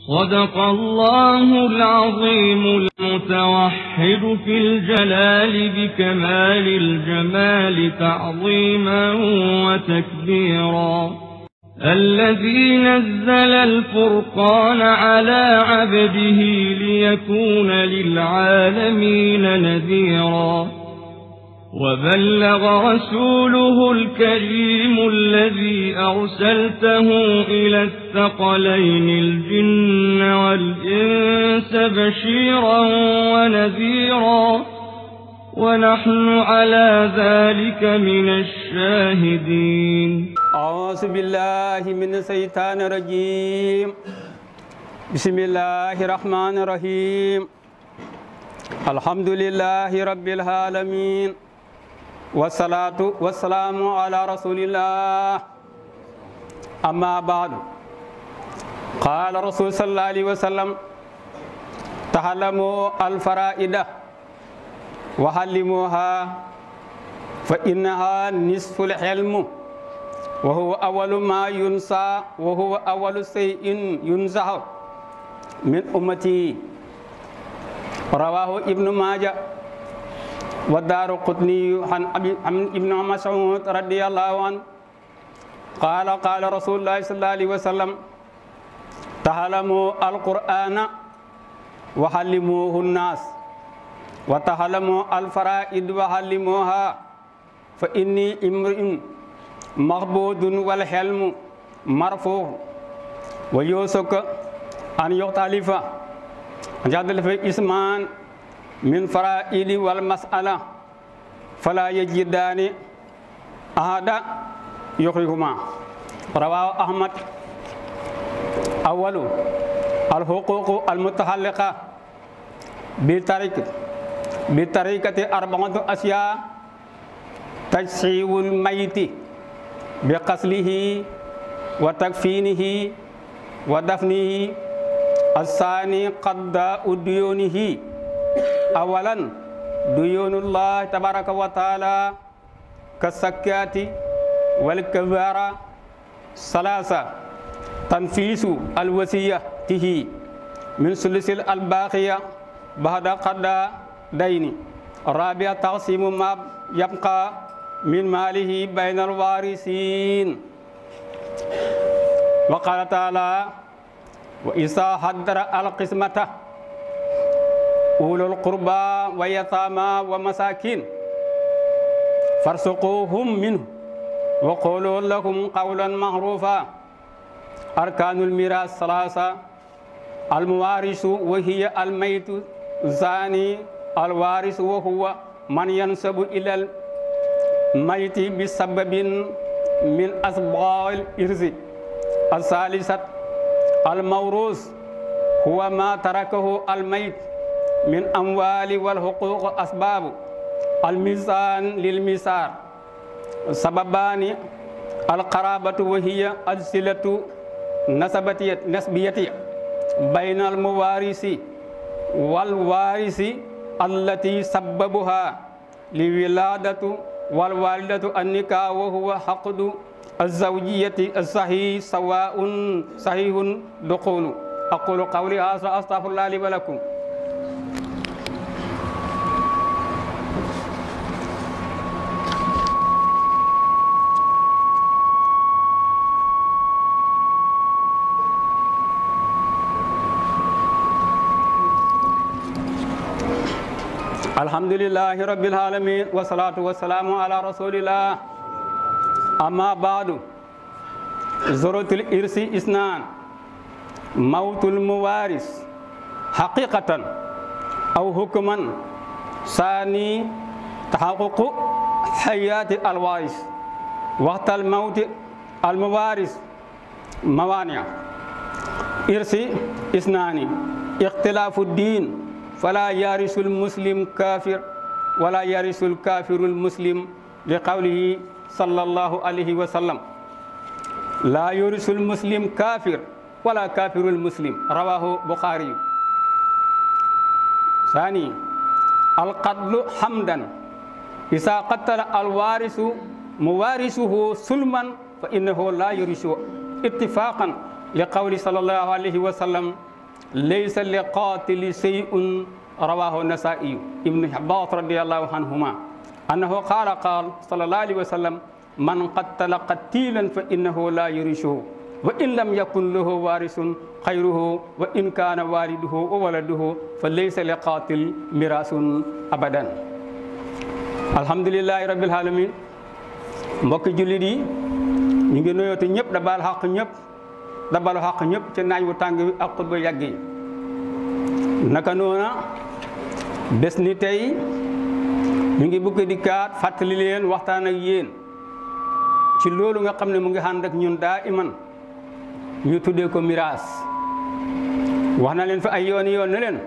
صدق الله العظيم المتوحد في الجلال بكمال الجمال تعظيما وتكبيرا الذي نزل الفرقان على عبده ليكون للعالمين نذيرا وبلغ رسوله الكريم الذي أرسلته إلى الثقلين الجن والإنس بشيرا ونذيرا ونحن على ذلك من الشاهدين. أعوذ بالله من الشيطان الرجيم. بسم الله الرحمن الرحيم. الحمد لله رب العالمين والصلاة والسلام على رسول الله. أما بعد، قال رسول صلى الله عليه وسلم: تعلموا الفرائض وعلموها فإنها نصف العلم وهو أول ما ينسى وهو أول شيء ينزع من أمتي. رواه ابن ماجه والدارقطني عن ابن مسعود رضي الله عنه قال رسول الله صلى الله عليه وسلم: تعلموا القرآن وعلموه الناس وتعلموا الفرائض وعلموها فإني امرئ مغبود والحلم مرفوع ويوسك أن يختلف جادل في اسمان من فرائض والمسألة فلا يجدان أحدا يخرجهما. رواه أحمد. أول الحقوق المتعلقة بطريقة 4 أشياء: تجسيد الميت بغسله وتكفينه ودفنه. الثاني قضاء ديونه. أولا ديون الله تبارك وتعالى كالزكاة والكفارة. ثلاثة تنفيذ الوصية من ثلث الباقية بعد قضاء دين. الرابع تقسيم ما يبقى من ماله بين الوارثين. وقال تعالى: وإذا حضر القسمة أولو القربى واليتامى ومساكين فارزقوهم منه وقولوا لهم قولا معروفا. أركان الميراث 3: الموارث وهي الميت الزاني. الوارث وهو من ينسب إلى الميت بسبب من أسباب الإرث. الثالثة الموروث هو ما تركه الميت من أموال والحقوق. أسباب الميزان للميسار سببان: القرابة وهي الصلة نسبية بين الموارث والوارث التي سببها لولادة والوالدة النكاح وهو حقد الزوجية الصحيح سواء صحيح دخول. أقول قولي هذا أستغفر الله لي ولكم. الحمد لله رب العالمين والصلاة والسلام على رسول الله. أما بعد، ذروة الإرث 2: موت الموارث حقيقة أو حكما. ثاني تحقق حياة الوارث. وقت الموت الموارث موانع. إرث 2: اختلاف الدين فلا يرث المسلم كافر ولا يرث الكافر المسلم لقوله صلى الله عليه وسلم: لا يرث المسلم كافر ولا كافر المسلم. رواه البخاري. ثاني القتل حمدا. إذا قتل الوارث موارثه سلما فإنه لا يرث اتفاقا لقول صلى الله عليه وسلم: laysa li qaatili shay'un rawahu nasaiyu ibnu abbas radiyallahu anhuma annahu qaala sallallahu alayhi wa sallam man qattala qatilan fa innahu la yurishuhu wa in lam yakun lahu warisun xayruhu wa in kaana waliduhu wa waladuhu fa laysa li qaatil mirasun abadan. alhamdulillahi rabbil alamin. mbokki jullit yi ñu ngi nuyooti ñëpp da baal xaq ñëpp da balu xaq ñëpp ci naaj wu tàng wi ak xutba yàgg yi. naka noona bés ni tey ñu ngi bëgg di kaat fàttali leen waxtaan ak yéen ci loolu nga xam ne mu ngi ànd ak ñun daa iman ñu tuddee ko miraas. wax na leen fi ay yoon na leen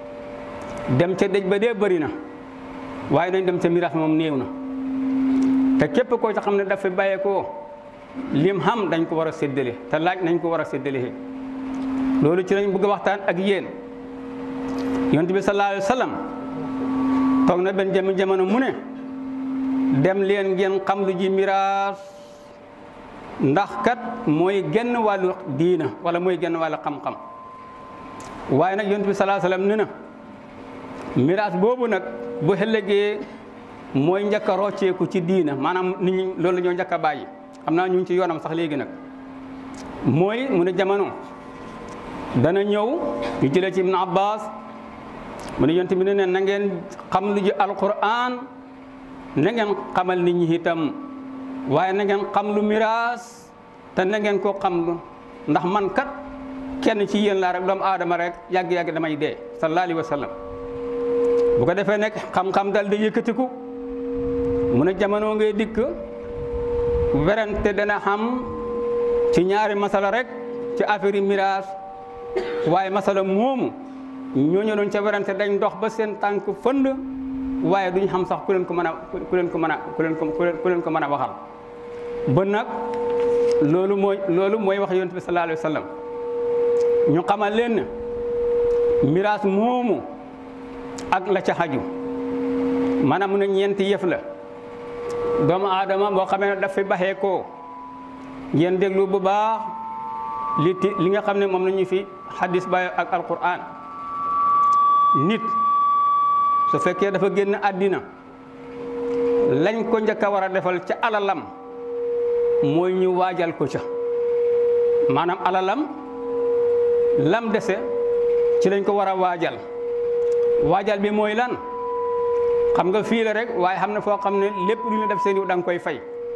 dem ca dëj ba dee bëri na waaye nañ dem ca miraas moom néew na te képp koo ci xam ne dafa bàyyeekoo lim xam dañ ko war a séddale te laaj nañ ko war a séddale. loolu ci lañ bëgg a waxtaan ak yéen. yonent bi sallallahu alayhi wa sallam toog na benn jamono mu ne dem leen ngeen xam lu ji miraas ndax kat mooy genn wàllu diina wala mooy genn wàllu xam-xam. waaye nag yonent bi sallallahu alayhi wa sallam ne na miraas boobu nag bu ëllëgee mooy njëkk a rocceeku ci diina maanaam nit ñi loolu la ñoo njëkk a bàyyi. xam naa ñu ngi ci yoonam sax léegi nag mooy mu ne jamono dana ñëw ñu jëlee ci Ibn Abbas mu ne yonent bi ne na ngeen xam lu ji alquran na ngeen xamal nit ñi itam waaye na ngeen xam lu miraas te na ngeen ko xam lu ndax man kat kenn ci yéen laa rek doomu aadama rek yàgg-yàgg damay dee sallallahu alayhi wa sallam. bu ko defee nekk xam-xam dal di yëkkatiku mu ne jamono ngay dikk werante dana xam ci ñaari masala rek ci affaire yi miraas waaye masala moomu ñooñu doon ca werante dañ dox ba seen tànk fënd waaye duñ xam sax ku leen ko mën a waxal. ba nag loolu mooy wax yonent bi sallallahu alayhi wa sallam ñu xamal leen ne miraas moomu ak la ca xaju maanaam mu ne ñeenti yëf la. doomu aadama boo xamee ne daf fi baxee koo ngeen déglu bu baax li nga xam ne moom la ñu fi hadis ba ak alquran. nit su fekkee dafa génn àddina lañ ko njëkk a war a defal ca alalam mooy ñu waajal ko ca maanaam alalam lam dese ci lañ ko war a waajal bi mooy lan. xam nga fii la rek waaye xam ne foo xam ne lépp lu ñu def seen yiw da nga koy fay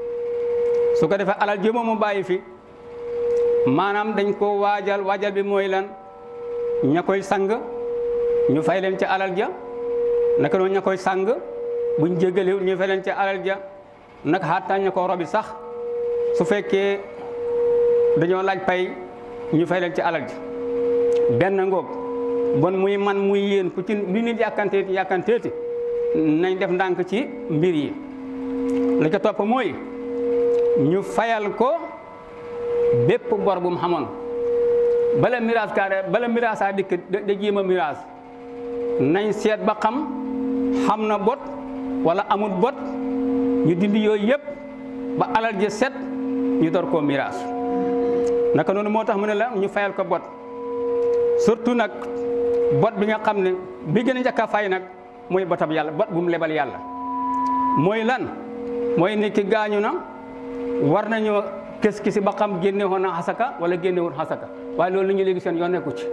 su ko defee alal ji moom mu bàyyi fi maanaam dañ ko waajal bi mooy lan ña koy sang ñu fay leen ca alal ja naka noonu ña koy sang buñ jéggale ñu fay leen ca alal ja naka xaataa ña ko robi sax su fekkee dañoo laaj pay ñu fay leen ca alal ja benn ngoog bon muy man muy yéen ku ci lu nit yàkkanteeti nañ def ndànk ci mbir yi. la ca topp mooy ñu fayal ko bépp bor bu mu xamoon bala miraasaa dikk da jéem a miraas nañ seet ba xam na bot wala amul bot ñu dindi yooyu yëpp ba alal ji set ñu door koo miraas. naka noonu moo tax mu ne la ñu fayal ko bot surtout nag bot bi nga xam ne bi gën a njëkk a fay nag mooy botab yàlla bot bu mu lebal yàlla. mooy lan mooy nit ki gaañu na war nañoo kis-kisi ba xam génne woon na xasaka wala génne woon xasaka waaye loolu la ñu léegi seen yoon nekku ci.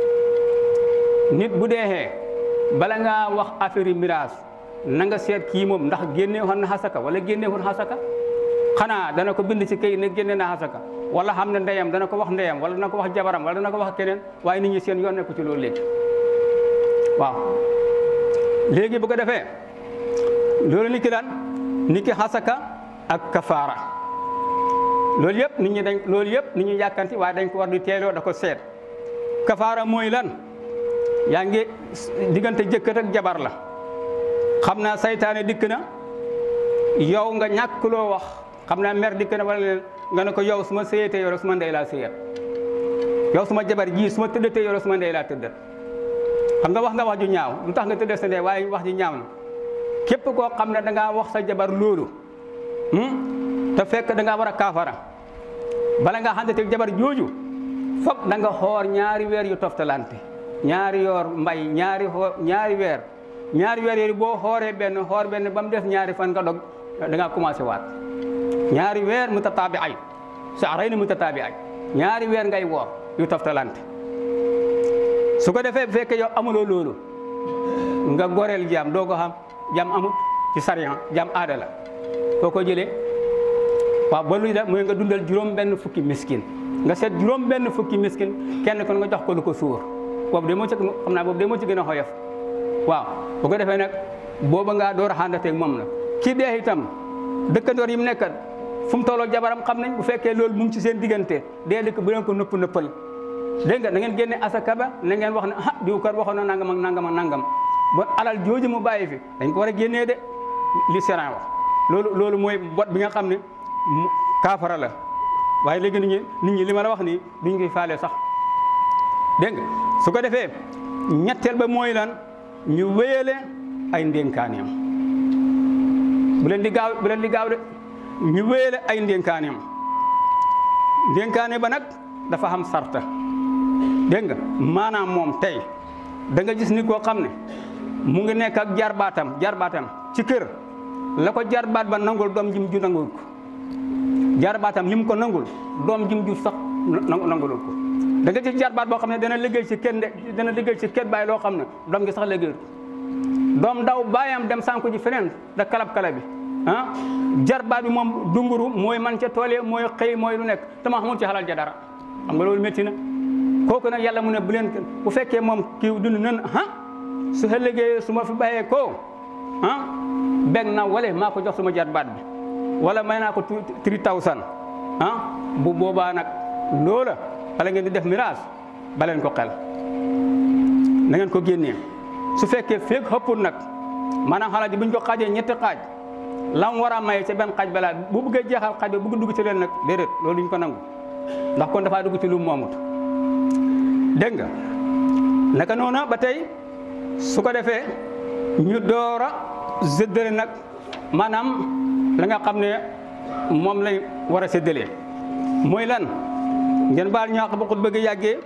nit bu deexee bala ngaa wax affaire yi miraas na nga seet kii moom ndax génne woon na xasaka wala génne woon xasaka xanaa dana ko bind ci kay ne génne na xasaka wala xam ne ndeyam dana ko wax ndeyam wala dana ko wax jabaram wala dana ko wax keneen waaye nit ñi seen yoon nekku ci loolu léegi waaw. léegi bu ko defee loolu nit ki daan nit ki xasaka ak kafaara loolu yëpp nit ñi yàkkanti waaye dañ ko war di teeloo da ko seet. kafaara mooy lan yaa ngi diggante jëkkër ak jabar la xam naa saytaane dikk na yow nga ñàkk loo wax xam naa mer dikk na wala leen nga ne ko yow su ma sëyatee yow su ma ndey laa sëyat yow su ma jabar ji su ma tëddatee yow su ma ndey laa tëddat xam nga wax ju ñaaw lu tax nga tëddee sa ndey waaye wax ji ñaaw na képp koo xam ne da ngaa wax sa jabar loolu te fekk da ngaa war a kaafara bala ngaa xamante jabar jooju foog da nga xoor ñaari weer yu toftalante ñaari yoor mbay ñaari weer yooyu boo xooree benn xoor benn ba mu des ñaari fan nga dog da ngaa commencé waat ñaari weer mutataabi'ay shahrayni mutataabi'ay ñaari weer ngay woor yu toftalante su ko defee bu fekkee yow amuloo loolu nga goreel jaam doo ko xam jaam amut ci sariya jaam aada la foo ko jëlee waaw ba luy def mooy nga dundal juróom benn fukki miskin nga seet juróom benn fukki miskin kenn kon nga jox ko lu ko suur boobu de moo ci xam naa boobu de moo ci gën a xoyof waaw bu ko defee nag booba ngaa door a xàndateeg moom la kii dee itam dëkkandoor yi mu nekkat fu mu tolloo jabaram xam nañ bu fekkee loolu mu ngi ci seen diggante dee dëkk bu leen ko nëppal dégg nga da ngeen génne asaka ba na ngeen wax ne ah diw kat waxoon na nangam ak nangam ak nangam ba alal jooju mu bàyyi fi dañ ko war a génnee de li Séran wax loolu mooy bot bi nga xam ne kaafara la waaye léegi nit ñi li ma la wax nii duñ koy faale sax dégg nga su ko defee ñetteel ba mooy lan ñu wéyale ay ndénkaaneem bu leen di gaaw de ñu wéyale ay ndénkaaneem ndénkaane ba nag dafa xam sarta dégg nga maanaam moom tey da nga gis nit koo xam ne mu ngi nekk ak jarbaatam ci kër la ko jarbaat ba nangul doom jim ju nangul ko jarbaatam lim ko nangul doom jim ju sax nangulul ko da nga gis jarbaat boo xam ne dana liggéey ci kenn bàyyi loo xam ne doom gi sax liggéeyul doom daw bàyyam dem sànku ji feneen da kalab bi ah jarbaat bi moom dunguru mooy man ca tool yi mooy xëy mooy lu nekk te ma xamul ci xalal ja dara xam nga loolu métti na kooku nag yàlla mu ne bu fekkee moom kii dund nan su ëllëgee su ma fi bàyyee ko beg na wala maa ko jox suma jarbaat bi wala may naa ko 3000 bu boobaa nag loola bala ngeen di def miraas baleen ko xel na ngeen ko génnee su fekkee feeg xëppul nag maanaam xalal ji buñ ko xaajee ñetti xaaj lam war a maye ca benn xaaj balaa bu bëggee jeexal xaaj ba bëgg dugg ci leen nag déedéet loolu duñ ko nangu ndax kon dafaa dugg ci lu moomut dégg nga naka noona ba tey su ko defee ñu door a séddale nag maanaam la nga xam ne moom lañ war a séddalee mooy lan ngeen baal ñu àq ba xut bëgg yàggee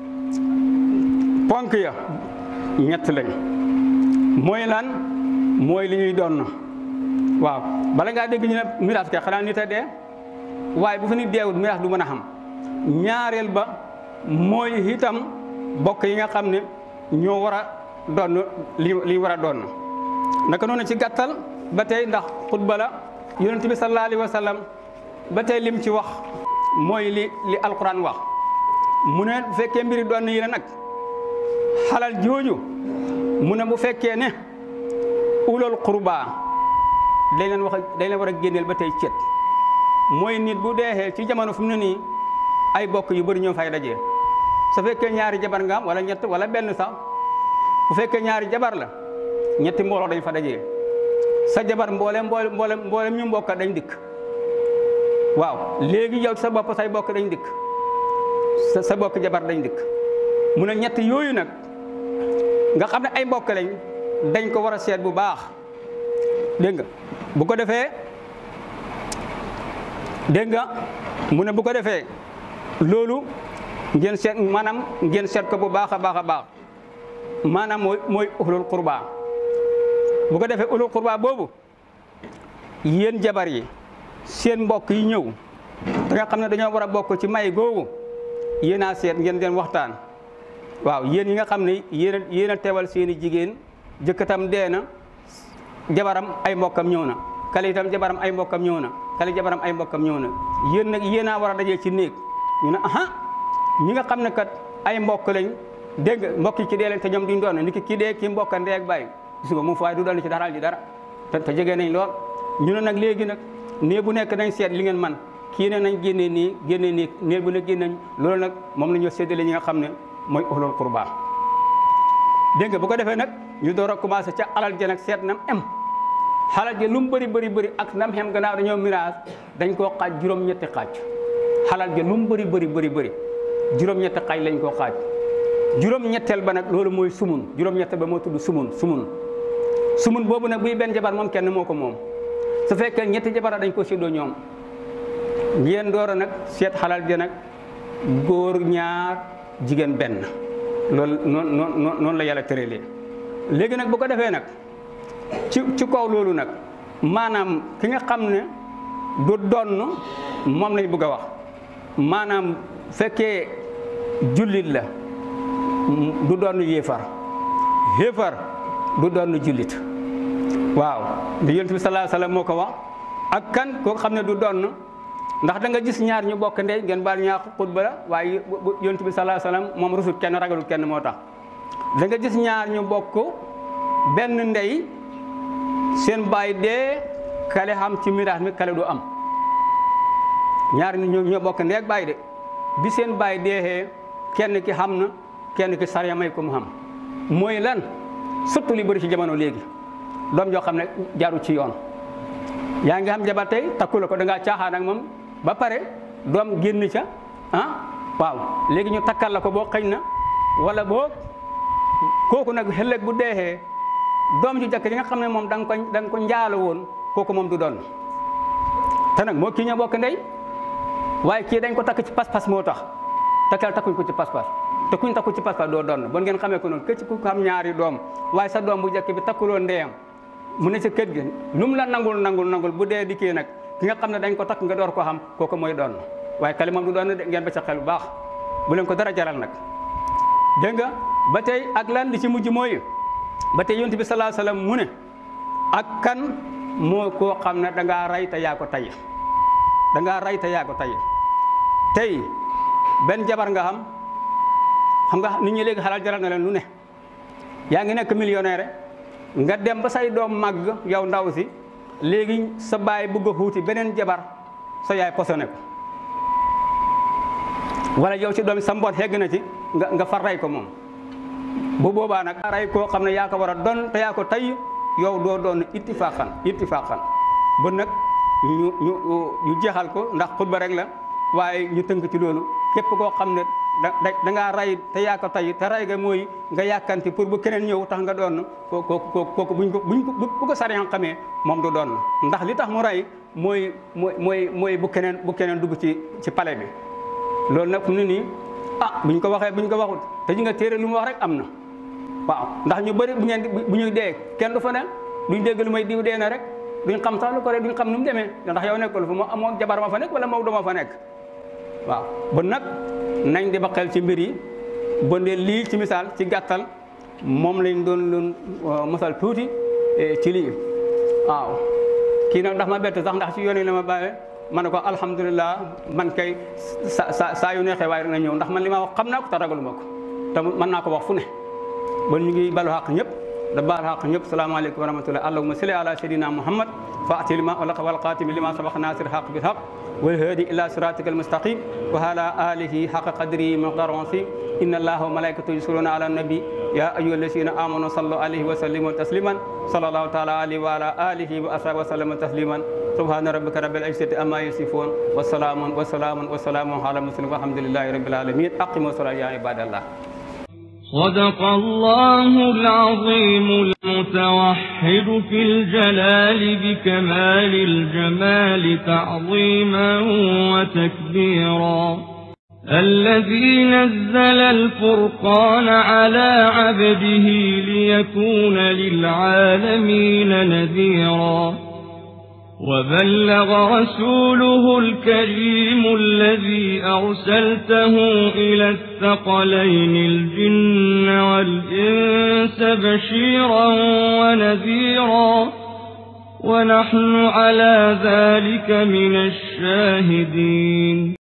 ponk ya ñett lañ mooy lan mooy li ñuy doon waaw bala ngaa dégg ñu ne miraas kay xanaa nit a dee waaye bu fa nit deewul miraas du mën a xam ñaareel ba mooy itam bokk yi nga xam ne ñoo war a doon li war a doon naka noonu ci gàttal ba tey ndax xutba la yonent bi sallallahu alayhi wa sallam ba tey lim ci wax mooy li alquran wax mu ne bu fekkee mbiri doon yi la nag xalal jooju mu ne bu fekkee ne ulul qurba dañ leen war a génneel ba tey cet mooy nit bu deexee ci jamono fu mu ne nii ay bokk yu bëri ñoo fay dajee su fekkee ñaari jabar nga am wala ñett wala benn sax bu fekkee ñaari jabar la ñetti mbooloo dañ fa dajee sa jabar mboolem ñu mbokk dañ dikk waaw léegi yow sa bopp say bokk dañ dikk sa bokk jabar dañ dikk mu ne ñett yooyu nag nga xam ne ay mbokk lañ dañ ko war a seet bu baax dégg nga bu ko defee dégg nga mu ne bu ko defee loolu ngeen seet ko bu baax a baax maanaam mooy ulul qurba bu ko defee ulul qurba boobu yéen jabar yi seen mbokk yi ñëw da nga xam ne dañoo war a bokk ci may googu yéen a seet ngeen den waxtaan waaw yéen yi nga xam ne yéen a teewal seeni jigéen jëkkatam dee na jabaram ay mbokkam ñëw na kale itam jabaram ay mbokkam ñëw na kale jabaram ay mbokkam ñëw na yéen nag yéen a war a dajee ci néeg ñu ne ñi nga xam ne kat ay mbokk lañ dégg nga mbokk yi ci dee leen te ñoom duñ doon ni ki dee kii mbokka ndey ak bàyyi gis nga moom fa waaye du doon ci dara ji dara te jege nañ lool ñu ne nag léegi nag nee bu nekk nañ seet li ngeen man kii ne nañ génnee nii nee bu ne génnañ loolu nag moom la ñu séddale ñi nga xam ne mooy ulul qurba dégg nga bu ko defee nag ñu door a commencé ca alal ja nag seet nam em xalal ja lu mu bëri ak nam xem gannaaw dañoo miraas dañ koo xaaj juróom-ñetti xaaj xalal ja lu mu bëri juróom-ñetti xaaj lañ koo xaaj juróom-ñetteel ba nag loolu mooy sumun juróom-ñetteel ba moo tudd sumun boobu nag buy benn jabar moom kenn moo ko moom su fekkee ñetti jabar dañ ko séddoo ñoom ngeen door a nag seet xalal ja nag góor ñaar jigéen benn loolu noonu la yàlla tëralee. léegi nag bu ko defee nag ci kaw loolu nag maanaam ki nga xam ne du donn moom lañ bëgg a wax maanaam fekkee jullit la du doon yéefar du doon jullit waaw li yonent bi sallallahu alayhi wasallam moo ko wax ak kan koo xam ne du doon ndax da nga gis ñaar ñu bokk ndey ngeen baal ñaax xutba la waaye yonent bi sallallahu alayhi wasallam moom rusul kenn ragalul kenn moo tax da nga gis ñaar ñu bokk benn ndey seen baay dee kale xam ci miraas mi kale du am ñaar ñoo bokk ndey ak baay de bi seen baay deexee kenn ki xam na kenn ki sariya may ko mu xam mooy lan surtout li bëri ci jamono léegi doom joo xam ne jaaru ci yoon yaa ngi xam jabar tey takku la ko da ngaa caaxaan ak moom ba pare doom génn ca waaw léegi ñu takkal la ko boo xëñ na wala boo kooku nag xëllëg bu deexee doom ju jëkk yi nga xam ne moom da nga ko njaalo woon kooku moom du doon te nag moo kii ñoo bokk ndey waaye kii dañ ko takk ci pas-pas moo tax takkal takkuñ ko ci pas-pas te kuñ takku ci pas-pas doo doon bon ngeen xamee ko noonu këcc ku xam ñaari doom waaye sa doom bu jëkk bi takkuloo ndeyam mu ne ci kër gi lu mu la nangul bu dee dikkee nag ki nga xam ne dañ ko takk nga door ko xam kooku mooy doon waaye kale moom du doon de ngeen ba ca xel bu baax bu leen ko dara jaral nag dégg nga ba tey ak lan di ci mujj mooy ba tey yonent bi sallallahu alayhi wasallam mu ne ak kan moo koo xam ne dangaa rey te yaa ko tay tey benn jabar nga xam nga nit ñi léegi xalaat jaral na leen lu ne yaa ngi nekk millionnaire nga dem ba say doom màgg yow ndaw si léegi sa baay bëgg a xuuti beneen jabar sa yaay posone ko wala yow ci doom sa mboot xegg na ci nga far rey ko moom bu boobaa nag rey koo xam ne yaa ko war a doon te yaa ko tay yow doo doon ittifaqan bu nag ñu jeexal ko ndax xutba rek la waaye ñu tënk ci loolu képp koo xam ne da ngaa rey te yaa ko tay te rey ga mooy nga yàkkanti pour bu keneen ñëw tax nga doon kooku bu ko sariya xamee moom du doon ndax li tax mu rey mooy bu keneen dugg ci palais bi loolu nag fu mu ne nii buñ ko waxut te ñu nga téere lu mu wax rek am na waaw ndax ñu bëri bu ñu dee kenn du fa ne duñ dégg lu may diw dee na rek duñ xam sax lu ko rek duñ xam nu mu demee ndax yow nekkul fa moo jabar ma fa nekk wala Maodo ma fa nekk waaw bon nag nañ di ba xel ci mbir yi bon de lii ci misaal ci gàttal moom lañ doon mosal tuuti ci lii waaw kii nag ndax ma bett sax ndax ci yoon yi la ma bàyyee ma ne ko alhamdulilah man kay saa yu neexee waaye na ñëw ndax man li ma wax xam naa ko te ragaluma ko te mën naa ko wax fu ne bon ñu ngi balu xaq ñëpp da baal xaq ñëpp salaamaaleykum wa rahmatullah allahumma salli ala sayyidina muhammad faati lima walaqa wal xaatimi lima sabax nasir xaq bil xaq wal haadi ila siratika almustaqim wa ala alihi xaqa qadri miqdar asim inna allaha wa malaikatahu yusalluna ala nabi ya ayyuha alladhina amanu sallu alayhi wa sallimu tasliman sallallahu taala alayhi wa ala alihi wa ashabihi wa sallama tasliman subhana rabbika rabbil izzati amma yasifun wa salamun ala mursalin walhamdulillahi rabbil alamin aqimu salata ya ibadallah صدق الله العظيم المتوحد في الجلال بكمال الجمال تعظيما وتكبيرا الذي نزل الفرقان على عبده ليكون للعالمين نذيرا وبلغ رسوله الكريم الذي أرسلته إلى الثقلين الجن والإنس بشيرا ونذيرا ونحن على ذلك من الشاهدين